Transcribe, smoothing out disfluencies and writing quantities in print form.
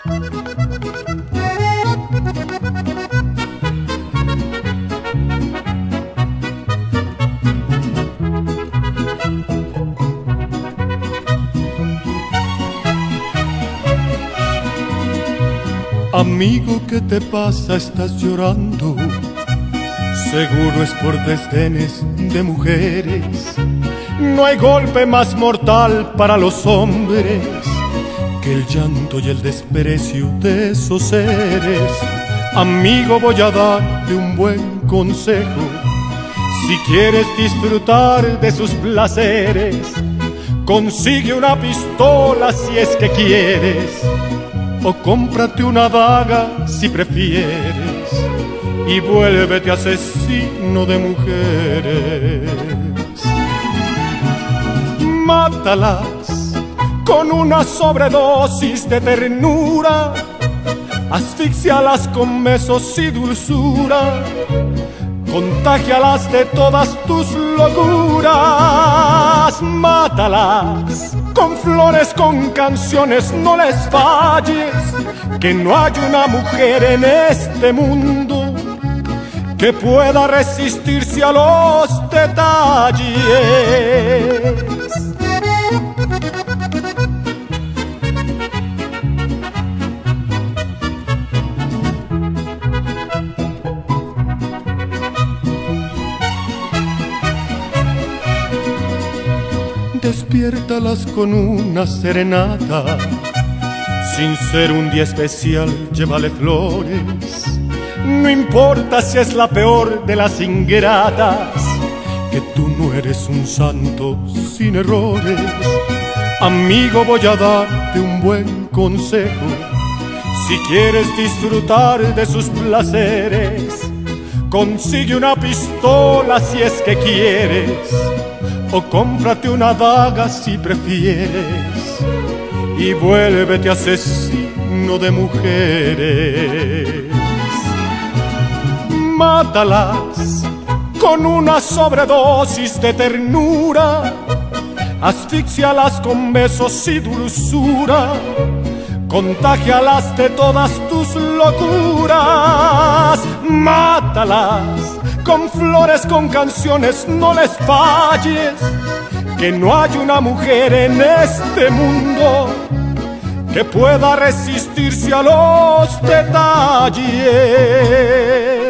Amigo, ¿qué te pasa? ¿Estás llorando? Seguro es por desdenes de mujeres. No hay golpe más mortal para los hombres que el llanto y el desprecio de esos seres. Amigo, voy a darte un buen consejo. Si quieres disfrutar de sus placeres, consigue una pistola si es que quieres, o cómprate una daga si prefieres, y vuélvete asesino de mujeres. Mátalas con una sobredosis de ternura, asfixialas con besos y dulzura, contágialas de todas tus locuras. Mátalas con flores, con canciones, no les falles, que no hay una mujer en este mundo que pueda resistirse a los detalles. Despiértalas con una serenata, sin ser un día especial, llévale flores. No importa si es la peor de las ingratas, que tú no eres un santo sin errores. Amigo, voy a darte un buen consejo. Si quieres disfrutar de sus placeres, consigue una pistola si es que quieres, o cómprate una daga si prefieres, y vuélvete asesino de mujeres. Mátalas con una sobredosis de ternura, asfixialas con besos y dulzura, contágialas de todas tus locuras. Mátalas con flores, con canciones, no les falles, que no hay una mujer en este mundo que pueda resistirse a los detalles.